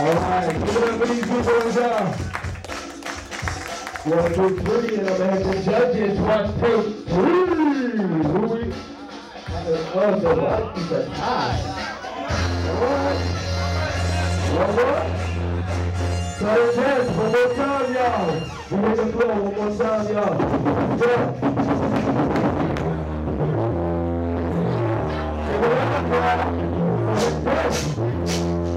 right, give it up for these good boys out. 1, 2, 3, and I'm gonna have the judges watch tape 3. Louis. Oh, so what? It's a tie. What? So judge, one more time, y'all. We make the flow one more time, y'all. Go. Give it up, y'all.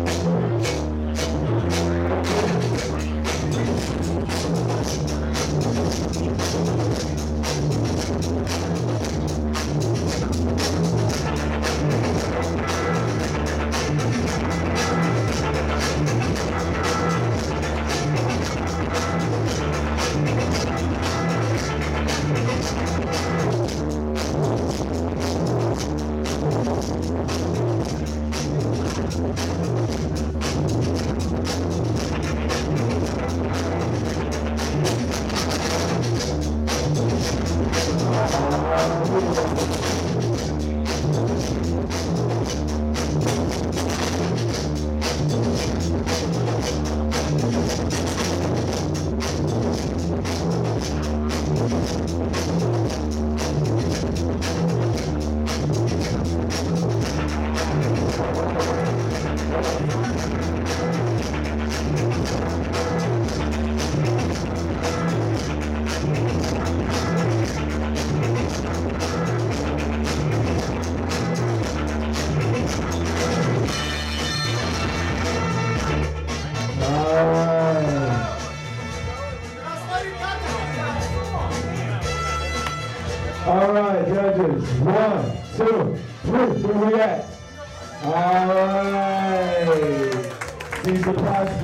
All right, judges. 1, 2, 3. Where we at? All right. See the prize.